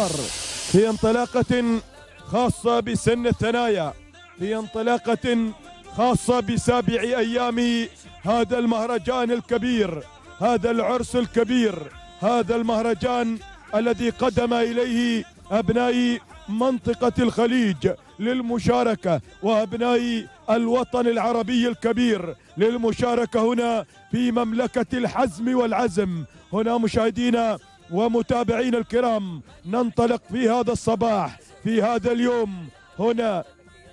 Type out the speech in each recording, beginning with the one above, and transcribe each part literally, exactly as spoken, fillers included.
في انطلاقة خاصة بسن الثنايا، في انطلاقة خاصة بسابع أيام هذا المهرجان الكبير، هذا العرس الكبير، هذا المهرجان الذي قدم إليه أبناء منطقة الخليج للمشاركة وأبناء الوطن العربي الكبير للمشاركة هنا في مملكة الحزم والعزم. هنا مشاهدينا ومتابعينا الكرام، ننطلق في هذا الصباح في هذا اليوم هنا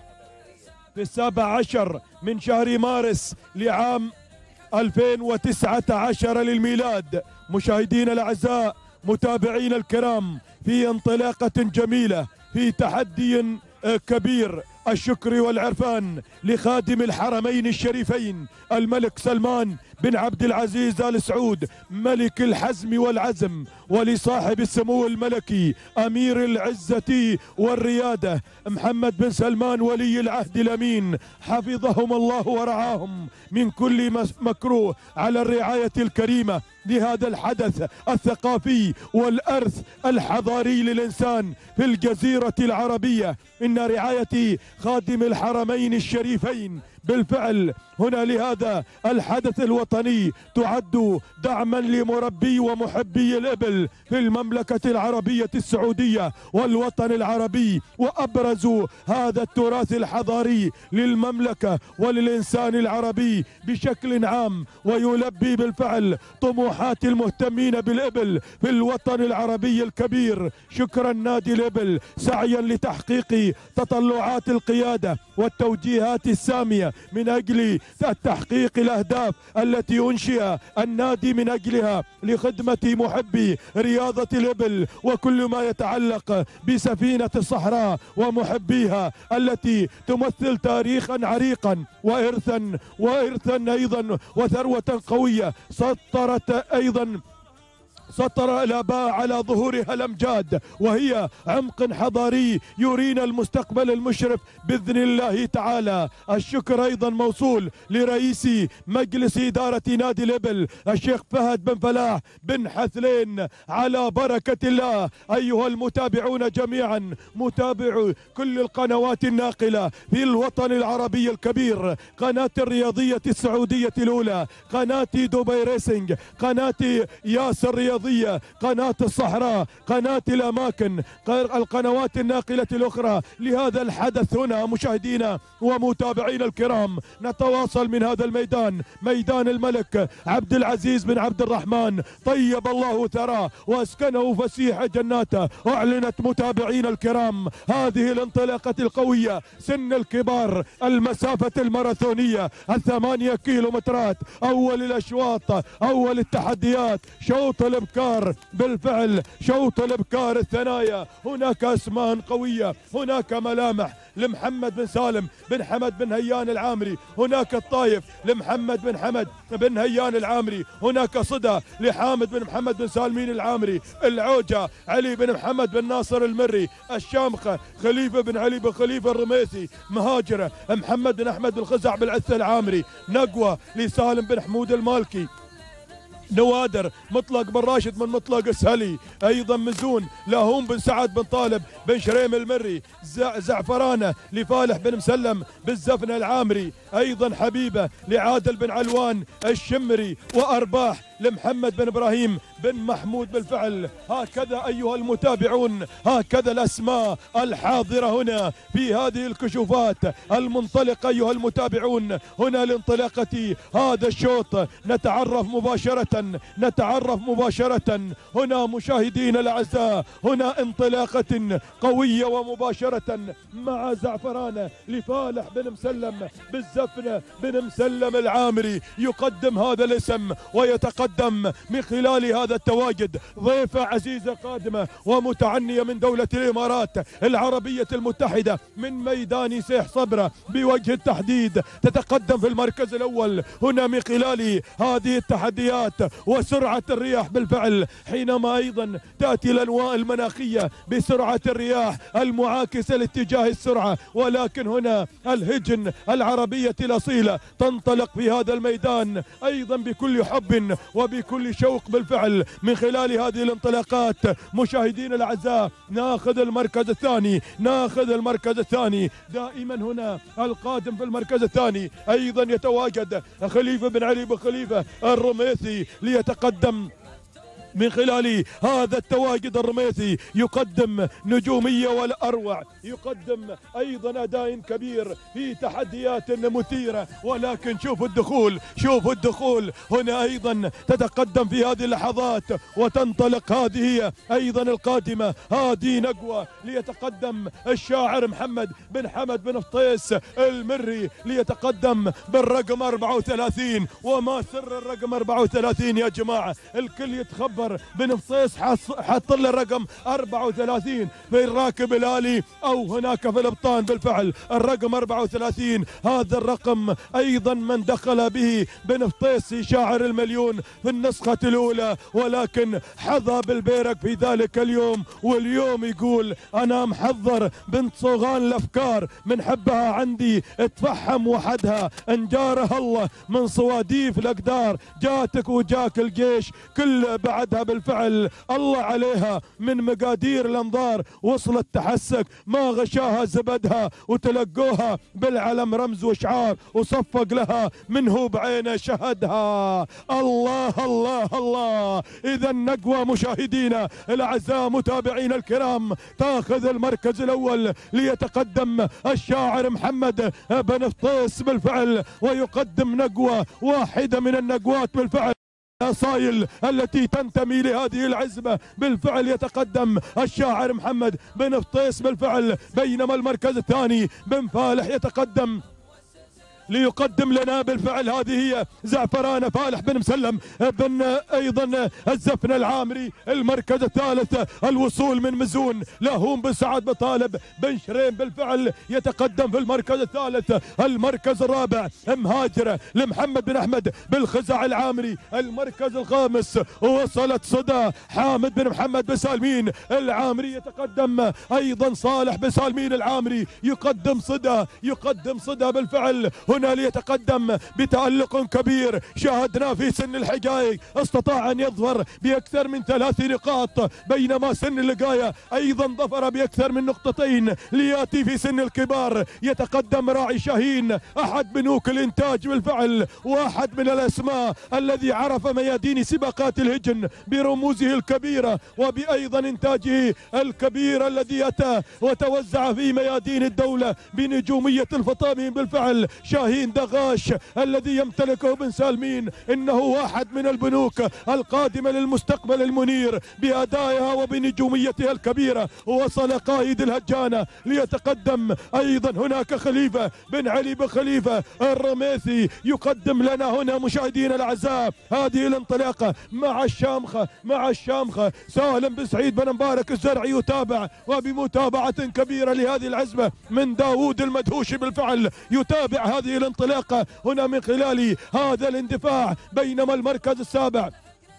في السابع عشر من شهر مارس لعام ألفين وتسعة عشر للميلاد. مشاهدينا الأعزاء متابعينا الكرام، في انطلاقة جميلة، في تحدي كبير، الشكر والعرفان لخادم الحرمين الشريفين الملك سلمان بن عبد العزيز آل سعود ملك الحزم والعزم، ولصاحب السمو الملكي أمير العزة والريادة محمد بن سلمان ولي العهد الأمين، حفظهم الله ورعاهم من كل مكروه، على الرعاية الكريمة لهذا الحدث الثقافي والأرث الحضاري للإنسان في الجزيرة العربية. إن رعاية خادم الحرمين الشريفين بالفعل هنا لهذا الحدث الوطني تعد دعما لمربي ومحبي الإبل في المملكة العربية السعودية والوطن العربي، وأبرز هذا التراث الحضاري للمملكة وللإنسان العربي بشكل عام، ويلبي بالفعل طموحات المهتمين بالإبل في الوطن العربي الكبير. شكرا نادي الإبل سعيا لتحقيق تطلعات القيادة والتوجيهات السامية من أجل تحقيق الأهداف التي أنشئ النادي من أجلها لخدمة محبي رياضة الإبل وكل ما يتعلق بسفينة الصحراء ومحبيها التي تمثل تاريخا عريقا وإرثا وإرثا أيضا وثروة قوية سطرت أيضا سطر الآباء على ظهورها الأمجاد، وهي عمق حضاري يرينا المستقبل المشرف بإذن الله تعالى. الشكر أيضا موصول لرئيس مجلس إدارة نادي الإبل الشيخ فهد بن فلاح بن حثلين على بركة الله. أيها المتابعون جميعا، متابعو كل القنوات الناقلة في الوطن العربي الكبير، قناة الرياضية السعودية الأولى، قناة دبي ريسنج، قناة ياسر رياضية، قناة الصحراء، قناة الأماكن، القنوات الناقلة الأخرى لهذا الحدث هنا. مشاهدينا ومتابعينا الكرام، نتواصل من هذا الميدان، ميدان الملك عبد العزيز بن عبد الرحمن طيب الله ثراه وأسكنه فسيح جناته. أعلنت متابعينا الكرام هذه الانطلاقة القوية، سن الكبار، المسافة الماراثونية الثمانية كيلومترات، أول الأشواط، أول التحديات، شوط الابكار بالفعل، شوط الابكار الثنايا. هناك اسماء قوية، هناك ملامح لمحمد بن سالم بن حمد بن هيان العامري، هناك الطايف لمحمد بن حمد بن هيان العامري، هناك صدى لحامد بن محمد بن سالمين العامري، العوجة علي بن محمد بن ناصر المري، الشامخة خليفة بن علي بن خليفة الرميثي، مهاجرة محمد بن أحمد الخزع بالعثة العامري، نقوة لسالم بن حمود المالكي، نوادر مطلق بن راشد من مطلق السهلي، ايضا مزون لاهوم بن سعد بن طالب بن شريم المري، زعفرانه لفالح بن مسلم بالزفنه العامري، ايضا حبيبه لعادل بن علوان الشمري، وارباح لمحمد بن ابراهيم بن محمود. بالفعل هكذا ايها المتابعون، هكذا الاسماء الحاضره هنا في هذه الكشوفات المنطلقه. ايها المتابعون، هنا لانطلاقه هذا الشوط نتعرف مباشره نتعرف مباشره هنا مشاهدينا الاعزاء، هنا انطلاقه قويه ومباشره مع زعفرانه لفالح بن مسلم بالزفنه بن مسلم العامري، يقدم هذا الاسم ويتقدم من خلال هذا التواجد ضيفة عزيزة قادمة ومتعنية من دولة الإمارات العربية المتحدة من ميدان سيح صبرة بوجه التحديد، تتقدم في المركز الأول هنا من خلال هذه التحديات وسرعة الرياح. بالفعل حينما أيضا تأتي الأنواع المناخية بسرعة الرياح المعاكسة لاتجاه السرعة، ولكن هنا الهجن العربية الأصيلة تنطلق في هذا الميدان أيضا بكل حب وبكل شوق بالفعل من خلال هذه الانطلاقات. مشاهدينا الأعزاء ناخذ المركز الثاني، ناخذ المركز الثاني. دائما هنا القادم في المركز الثاني أيضا يتواجد خليفة بن علي بن خليفة الرميثي ليتقدم من خلال هذا التواجد. الرميثي يقدم نجومية والأروع، يقدم أيضا أداء كبير في تحديات مثيرة، ولكن شوفوا الدخول، شوفوا الدخول هنا أيضا تتقدم في هذه اللحظات وتنطلق. هذه أيضا القادمة، هذه نقوة ليتقدم الشاعر محمد بن حمد بن فطيس المري ليتقدم بالرقم أربعة وثلاثين. وما سر الرقم أربعة وثلاثين يا جماعة؟ الكل يتخبر بن فطيس حط له الرقم أربعة وثلاثين في الراكب الآلي أو هناك في الابطان. بالفعل الرقم أربعة وثلاثين هذا الرقم أيضا من دخل به بن فطيس شاعر المليون في النسخة الأولى، ولكن حظى بالبيرك في ذلك اليوم. واليوم يقول أنا محضر بنت صوغان الأفكار من حبها عندي اتفحم وحدها انجارها الله من صواديف الأقدار جاتك وجاك الجيش كل بعدها. بالفعل الله عليها من مقادير الانظار وصلت تحسك ما غشاها زبدها وتلقوها بالعلم رمز وشعار وصفق لها منه بعينه شهدها. الله الله الله. اذا نقوى مشاهدينا الاعزاء متابعينا الكرام تاخذ المركز الاول ليتقدم الشاعر محمد بن فطيس بالفعل، ويقدم نقوى واحده من النقوات بالفعل الأصايل التي تنتمي لهذه العزبة. بالفعل يتقدم الشاعر محمد بن فطيس بالفعل، بينما المركز الثاني بن فالح يتقدم ليقدم لنا بالفعل. هذه هي زعفران فالح بن مسلم بن ايضا الزفن العامري. المركز الثالث الوصول من مزون لاهون بن سعد بطالب بن شريم بالفعل يتقدم في المركز الثالث. المركز الرابع مهاجره لمحمد بن احمد بالخزع العامري. المركز الخامس وصلت صدى حامد بن محمد بن سالمين العامري يتقدم ايضا. صالح بن سالمين العامري يقدم صدى، يقدم صدى بالفعل هنا ليتقدم بتألق كبير شاهدنا في سن الحقائق. استطاع أن يظفر بأكثر من ثلاث نقاط، بينما سن اللقاية أيضا ظفر بأكثر من نقطتين ليأتي في سن الكبار. يتقدم راعي شاهين أحد بنوك الإنتاج بالفعل، واحد من الأسماء الذي عرف ميادين سباقات الهجن برموزه الكبيرة وبأيضا إنتاجه الكبير الذي أتى وتوزع في ميادين الدولة بنجومية الفطامين بالفعل. شاهين دغاش الذي يمتلكه بن سالمين انه واحد من البنوك القادمه للمستقبل المنير بادائها وبنجوميتها الكبيره. وصل قائد الهجانه ليتقدم ايضا. هناك خليفه بن علي بن خليفه الرميثي يقدم لنا هنا مشاهدينا الاعزاء هذه الانطلاقه مع الشامخه، مع الشامخه سالم بن سعيد بن مبارك الزرعي يتابع وبمتابعه كبيره لهذه العزبه من داوود المدهوشي بالفعل يتابع هذه الانطلاقة هنا من خلال هذا الاندفاع. بينما المركز السابع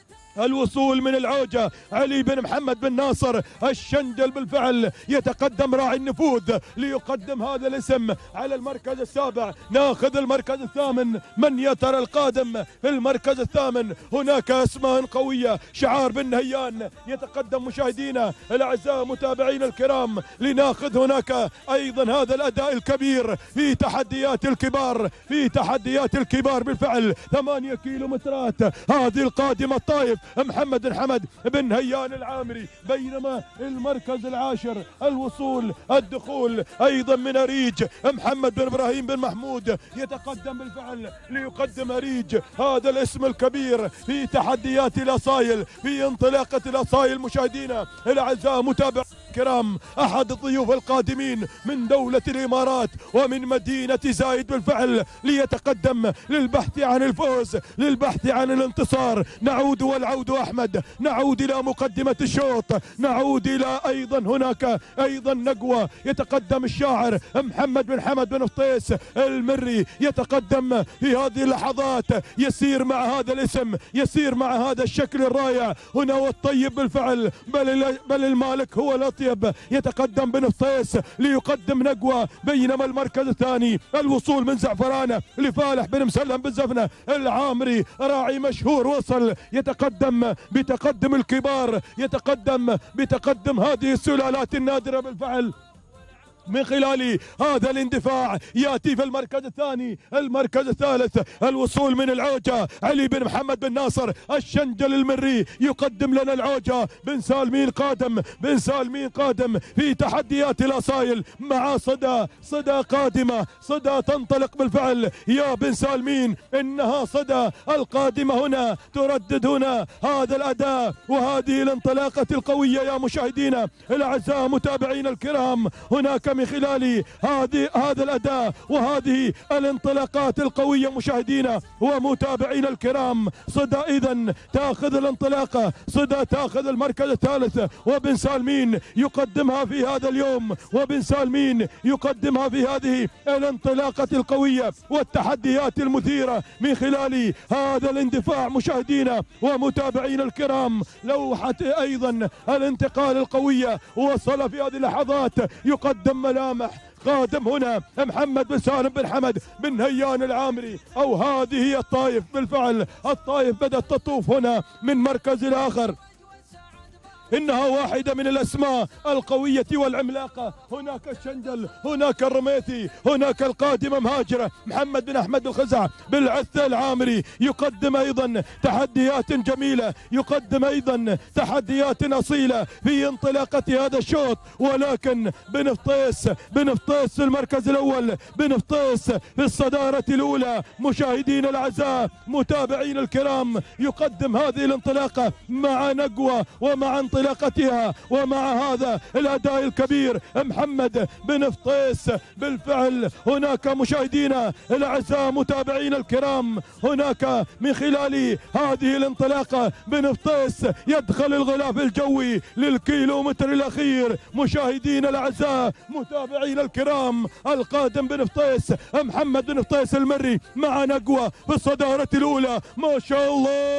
الوصول من العوجة علي بن محمد بن ناصر الشنجل بالفعل يتقدم راعي النفوذ ليقدم هذا الاسم على المركز السابع. ناخذ المركز الثامن، من يا ترى القادم في المركز الثامن؟ هناك اسماء قوية. شعار بن نهيان يتقدم مشاهدينا الاعزاء متابعينا الكرام لناخذ هناك ايضا هذا الاداء الكبير في تحديات الكبار، في تحديات الكبار بالفعل. ثمانية كيلومترات هذه القادمة الطائف محمد بن حمد بن هيان العامري. بينما المركز العاشر الوصول الدخول ايضا من اريج محمد بن ابراهيم بن محمود يتقدم بالفعل ليقدم اريج هذا الاسم الكبير في تحديات الاصايل، في انطلاقه الاصايل. مشاهدينا الاعزاء متابع الكرام احد الضيوف القادمين من دولة الامارات ومن مدينة زايد بالفعل ليتقدم للبحث عن الفوز، للبحث عن الانتصار. نعود والعود احمد، نعود الى مقدمة الشوط، نعود الى ايضا هناك ايضا نقوة. يتقدم الشاعر محمد بن حمد بن فطيس المري يتقدم في هذه اللحظات، يسير مع هذا الاسم، يسير مع هذا الشكل الرائع هنا والطيب بالفعل. بل بل المالك هو الاطيب الطيب يتقدم بن فطيس ليقدم نقوة، بينما المركز الثاني الوصول من زعفرانة لفالح بن مسلم بن زفنة العامري راعي مشهور وصل يتقدم بتقدم الكبار، يتقدم بتقدم هذه السلالات النادرة بالفعل. من خلال هذا الاندفاع ياتي في المركز الثاني. المركز الثالث الوصول من العوجة علي بن محمد بن ناصر الشنجل المري يقدم لنا العوجة. بن سالمين قادم، بن سالمين قادم في تحديات الاصايل مع صدى، صدى قادمة، صدى تنطلق بالفعل يا بن سالمين، انها صدى القادمة هنا تردد هنا هذا الاداء وهذه الانطلاقة القوية يا مشاهدينا الاعزاء متابعينا الكرام. هناك من خلال هذه هذا الاداء وهذه الانطلاقات القويه مشاهدينا ومتابعينا الكرام صدى اذا تاخذ الانطلاقه، صدى تاخذ المركز الثالث، وبن سالمين يقدمها في هذا اليوم، وبن سالمين يقدمها في هذه الانطلاقه القويه والتحديات المثيره من خلال هذا الاندفاع مشاهدينا ومتابعينا الكرام. لوحه ايضا الانتقال القويه وصل في هذه اللحظات يقدم ملامح قادم هنا محمد بن سالم بن حمد بن هيان العامري، او هذه هي الطائف بالفعل. الطائف بدأت تطوف هنا من مركز الاخر، إنها واحدة من الأسماء القوية والعملاقة. هناك الشنجل، هناك الرميثي، هناك القادمة مهاجرة محمد بن أحمد الخزع بالعثة العامري يقدم أيضا تحديات جميلة، يقدم أيضا تحديات أصيلة في انطلاقة هذا الشوط. ولكن بن فطيس، بن فطيس في المركز الأول، بن فطيس في الصدارة الأولى. مشاهدينا الأعزاء متابعينا الكرام يقدم هذه الانطلاقة مع نقوة ومع انطلاقة انطلاقتها ومع هذا الاداء الكبير محمد بن فطيس بالفعل. هناك مشاهدينا الاعزاء متابعينا الكرام هناك من خلال هذه الانطلاقه بن فطيس يدخل الغلاف الجوي للكيلومتر الاخير. مشاهدينا الاعزاء متابعينا الكرام القادم بن فطيس محمد بن فطيس المري مع نقوه في الصداره الاولى. ما شاء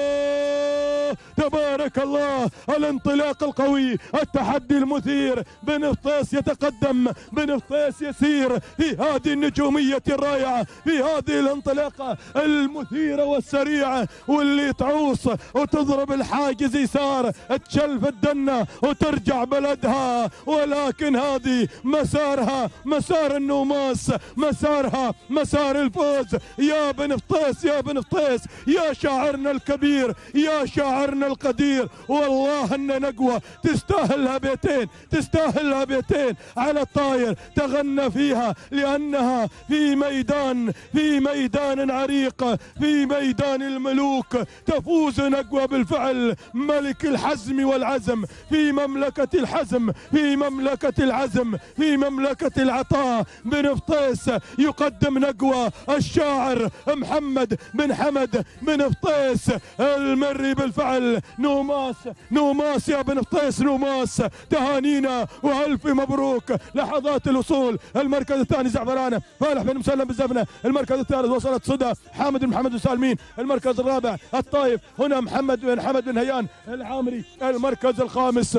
الله تبارك الله، الانطلاق القوي، التحدي المثير. بن فطيس يتقدم، بن فطيس يسير في هذه النجومية الرائعة، في هذه الانطلاقة المثيرة والسريعة واللي تعوص وتضرب الحاجز يسار تشلف الدنة وترجع بلدها. ولكن هذه مسارها مسار النوماس، مسارها مسار الفوز. يا بن فطيس، يا بن فطيس، يا شاعرنا الكبير، يا شاعرنا القدير، والله ان نقوى تستاهلها بيتين، تستاهلها بيتين على الطاير تغنى فيها، لانها في ميدان، في ميدان عريق، في ميدان الملوك. تفوز نقوى بالفعل، ملك الحزم والعزم، في مملكة الحزم، في مملكة العزم، في مملكة العطاء. بن فطيس يقدم نقوى الشاعر محمد بن حمد بن فطيس المري بالفعل. نوماس، نوماس يا بن فطيس، نوماس، تهانينا والف مبروك. لحظات الوصول المركز الثاني زعفرانه فالح بن مسلم بن زفنه، المركز الثالث وصلت صدى حامد بن محمد بن سالمين، المركز الرابع الطائف هنا محمد بن حمد بن هيان العامري، المركز الخامس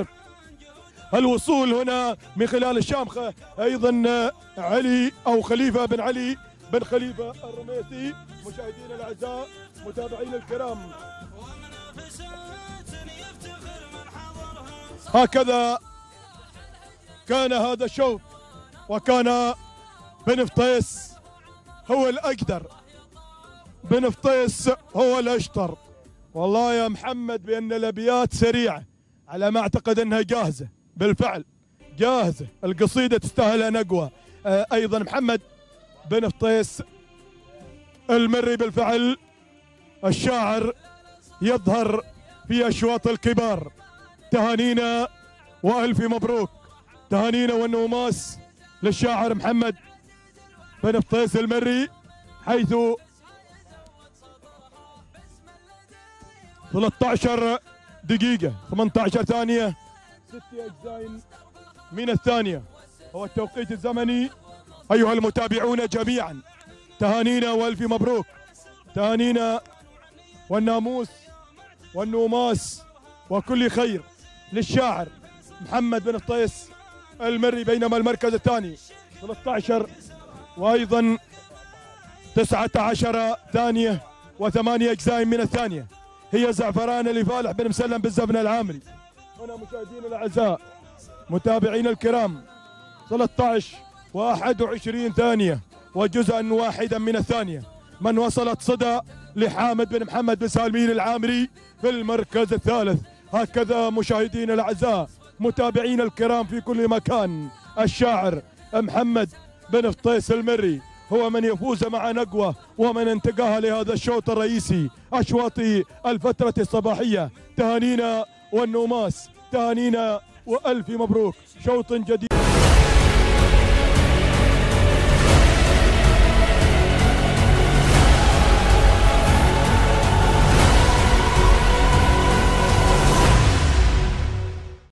الوصول هنا من خلال الشامخه ايضا علي او خليفه بن علي بن خليفه الرميثي. مشاهدينا الاعزاء متابعينا الكرام هكذا كان هذا الشوط، وكان بن فطيس هو الأقدر، بن فطيس هو الأشطر. والله يا محمد بأن الأبيات سريعة، على ما أعتقد أنها جاهزة بالفعل، جاهزة. القصيدة تستاهلها نقوى. آه أيضا محمد بن فطيس المري بالفعل الشاعر يظهر في أشواط الكبار. تهانينا والف مبروك، تهانينا والنوماس للشاعر محمد بن فطيس المري، حيث ثلاثة عشر دقيقة ثمانية عشر ثانية ست أجزاء من الثانية هو التوقيت الزمني. أيها المتابعون جميعا تهانينا والف مبروك، تهانينا والناموس والنوماس وكل خير للشاعر محمد بن فطيس المري، بينما المركز الثاني ثلاثة عشر وأيضا تسعة عشر ثانية وثمانية أجزاء من الثانية هي زعفران لفالح بن مسلم بالزبن العامري. هنا مشاهدينا الأعزاء متابعينا الكرام ثلاثة عشر وواحد وعشرين ثانية وجزءا واحدا من الثانية من وصلت صدى لحامد بن محمد بن سالمين العامري في المركز الثالث. هكذا مشاهدينا الأعزاء متابعينا الكرام في كل مكان الشاعر محمد بن فطيس المري هو من يفوز مع نقوة ومن انتقاها لهذا الشوط الرئيسي أشواط الفترة الصباحية. تهانينا والنوماس، تهانينا وألف مبروك، شوط جديد.